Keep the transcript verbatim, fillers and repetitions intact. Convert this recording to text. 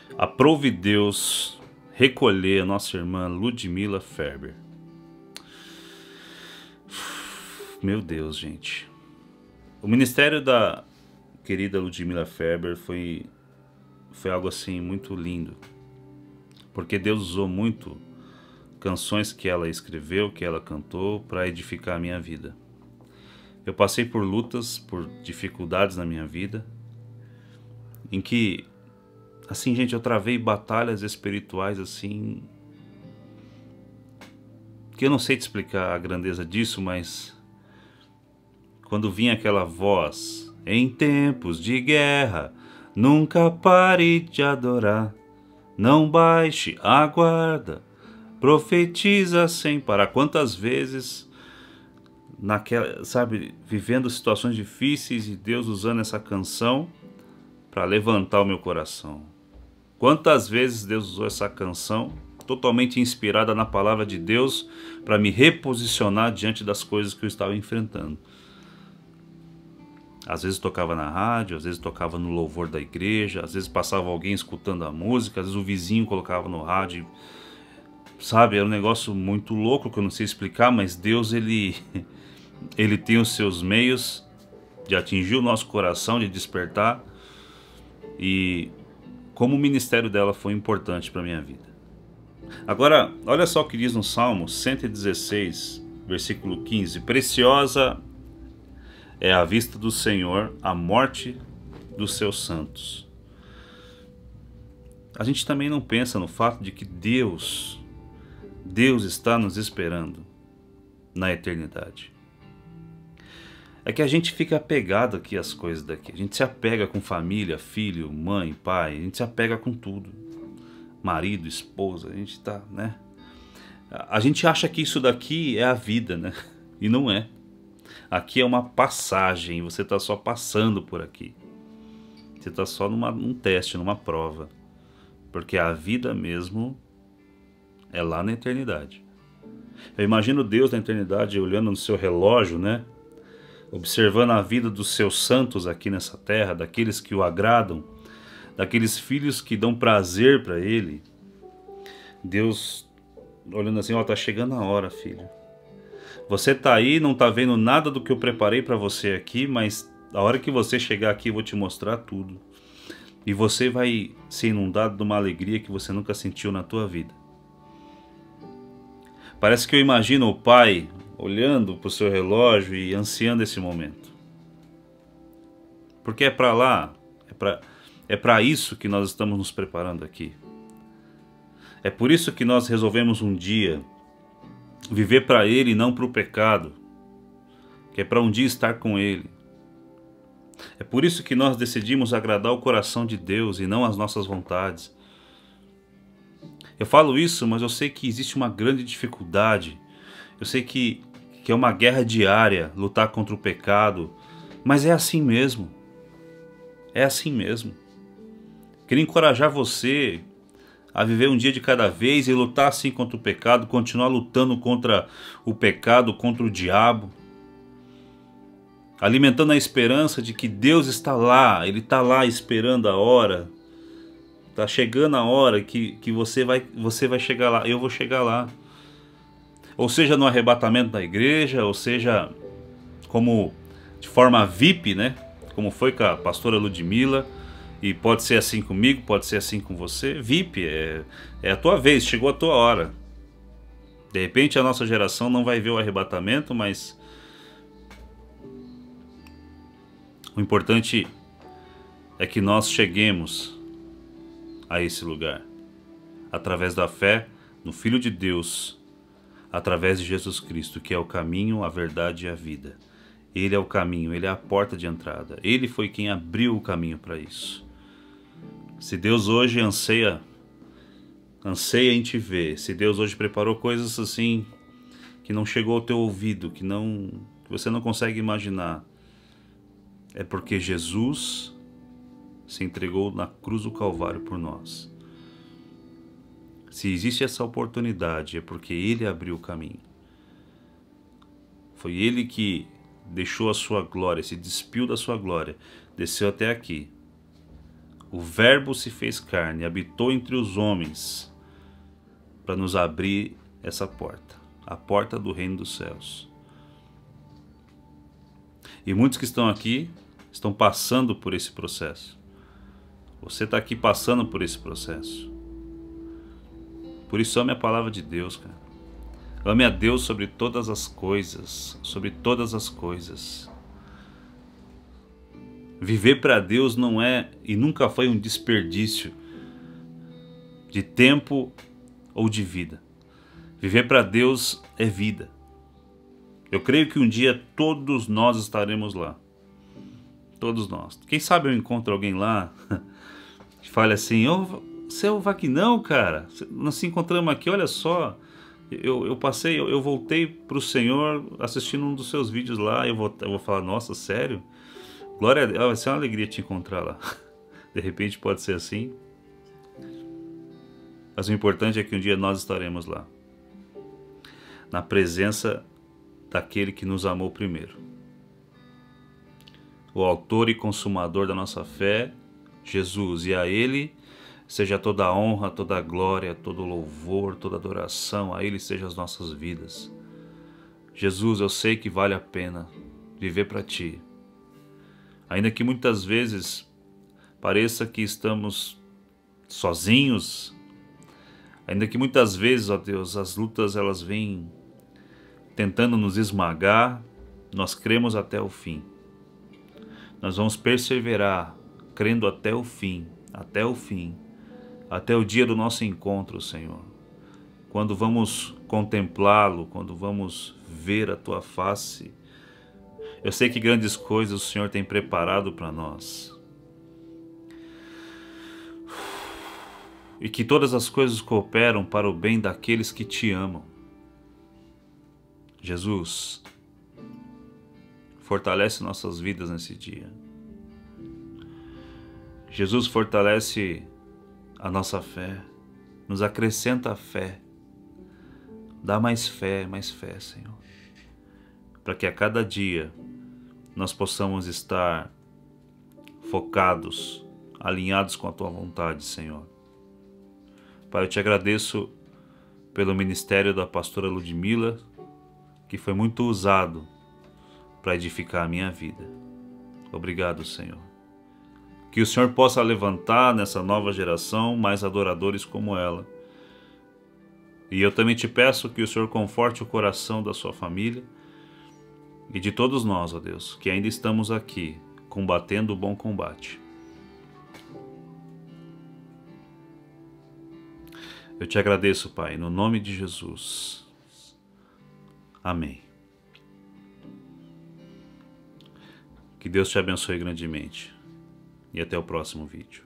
Aprove Deus recolher a nossa irmã Ludmila Ferber. Meu Deus, gente. O ministério da querida Ludmila Ferber foi, foi algo assim muito lindo. Porque Deus usou muito canções que ela escreveu, que ela cantou, para edificar a minha vida. Eu passei por lutas, por dificuldades na minha vida, em que, assim, gente, eu travei batalhas espirituais assim, que eu não sei te explicar a grandeza disso, mas quando vinha aquela voz, em tempos de guerra, nunca pare de adorar, não baixe a guarda, profetiza sem parar. Quantas vezes, naquela, sabe, vivendo situações difíceis e Deus usando essa canção para levantar o meu coração. Quantas vezes Deus usou essa canção totalmente inspirada na palavra de Deus para me reposicionar diante das coisas que eu estava enfrentando. Às vezes tocava na rádio, às vezes tocava no louvor da igreja, às vezes passava alguém escutando a música, às vezes o vizinho colocava no rádio. Sabe, era um negócio muito louco que eu não sei explicar, mas Deus, ele, ele tem os seus meios de atingir o nosso coração, de despertar. E como o ministério dela foi importante para a minha vida. Agora, olha só o que diz no Salmo cento e dezesseis, versículo quinze. Preciosa é à vista do Senhor a morte dos seus santos. A gente também não pensa no fato de que Deus, Deus está nos esperando na eternidade. É que a gente fica apegado aqui às coisas daqui. A gente se apega com família, filho, mãe, pai. A gente se apega com tudo. Marido, esposa, a gente tá, né? A gente acha que isso daqui é a vida, né? E não é. Aqui é uma passagem, você está só passando por aqui. Você está só numa, num teste, numa prova. Porque a vida mesmo é lá na eternidade. Eu imagino Deus na eternidade olhando no seu relógio, né? Observando a vida dos seus santos aqui nessa terra, daqueles que o agradam, daqueles filhos que dão prazer para ele. Deus olhando assim, ó, tá chegando a hora, filho. Você tá aí, não tá vendo nada do que eu preparei para você aqui, mas a hora que você chegar aqui eu vou te mostrar tudo. E você vai ser inundado de uma alegria que você nunca sentiu na tua vida. Parece que eu imagino o pai olhando para o seu relógio e ansiando esse momento. Porque é para lá, é para é para isso que nós estamos nos preparando aqui. É por isso que nós resolvemos um dia viver para Ele e não para o pecado, que é para um dia estar com Ele. É por isso que nós decidimos agradar o coração de Deus e não as nossas vontades. Eu falo isso, mas eu sei que existe uma grande dificuldade. Eu sei que, que é uma guerra diária lutar contra o pecado, mas é assim mesmo. É assim mesmo. Queria encorajar você a viver um dia de cada vez e lutar assim contra o pecado, continuar lutando contra o pecado, contra o diabo, alimentando a esperança de que Deus está lá, Ele está lá esperando a hora, está chegando a hora que, que você, vai, você vai chegar lá, eu vou chegar lá. Ou seja, no arrebatamento da igreja, ou seja, como de forma V I P, né? Como foi com a pastora Ludmila, e pode ser assim comigo, pode ser assim com você. V I P, é, é a tua vez, chegou a tua hora. De repente a nossa geração não vai ver o arrebatamento, mas o importante é que nós cheguemos a esse lugar, através da fé no Filho de Deus, através de Jesus Cristo, que é o caminho, a verdade e a vida. Ele é o caminho, Ele é a porta de entrada. Ele foi quem abriu o caminho para isso. Se Deus hoje anseia, anseia em te ver, se Deus hoje preparou coisas assim que não chegou ao teu ouvido, que, não, que você não consegue imaginar, é porque Jesus se entregou na cruz do Calvário por nós. Se existe essa oportunidade, é porque Ele abriu o caminho. Foi Ele que deixou a sua glória, se despiu da sua glória, desceu até aqui. o Verbo se fez carne, habitou entre os homens para nos abrir essa porta, a porta do reino dos céus. E muitos que estão aqui estão passando por esse processo. Você está aqui passando por esse processo. Por isso ame a palavra de Deus, cara. Ame a Deus sobre todas as coisas, sobre todas as coisas. Viver para Deus não é e nunca foi um desperdício de tempo ou de vida. Viver para Deus é vida. Eu creio que um dia todos nós estaremos lá. Todos nós. Quem sabe eu encontro alguém lá que fale assim: oh, você é o Vaquinão, cara. Nós se encontramos aqui, olha só. Eu, eu passei, eu, eu voltei para o Senhor assistindo um dos seus vídeos lá. Eu vou, eu vou falar: nossa, sério? Glória a Deus, vai ser uma alegria te encontrar lá. De repente pode ser assim. Mas o importante é que um dia nós estaremos lá, na presença daquele que nos amou primeiro. O autor e consumador da nossa fé, Jesus. E a Ele seja toda a honra, toda a glória, todo o louvor, toda a adoração. A Ele seja as nossas vidas. Jesus, eu sei que vale a pena viver para Ti. Ainda que muitas vezes pareça que estamos sozinhos, ainda que muitas vezes, ó Deus, as lutas elas vêm tentando nos esmagar, nós cremos até o fim. Nós vamos perseverar, crendo até o fim, até o fim, até o dia do nosso encontro, Senhor. Quando vamos contemplá-lo, quando vamos ver a Tua face. Eu sei que grandes coisas o Senhor tem preparado para nós. E que todas as coisas cooperam para o bem daqueles que Te amam. Jesus, fortalece nossas vidas nesse dia. Jesus, fortalece a nossa fé, nos acrescenta a fé. Dá mais fé, mais fé, Senhor. Para que a cada dia nós possamos estar focados, alinhados com a Tua vontade, Senhor. Pai, eu Te agradeço pelo ministério da pastora Ludmila, que foi muito usado para edificar a minha vida. Obrigado, Senhor. Que o Senhor possa levantar nessa nova geração mais adoradores como ela. E eu também Te peço que o Senhor conforte o coração da sua família e de todos nós, ó Deus, que ainda estamos aqui, combatendo o bom combate. Eu Te agradeço, Pai, no nome de Jesus. Amém. Que Deus te abençoe grandemente. E até o próximo vídeo.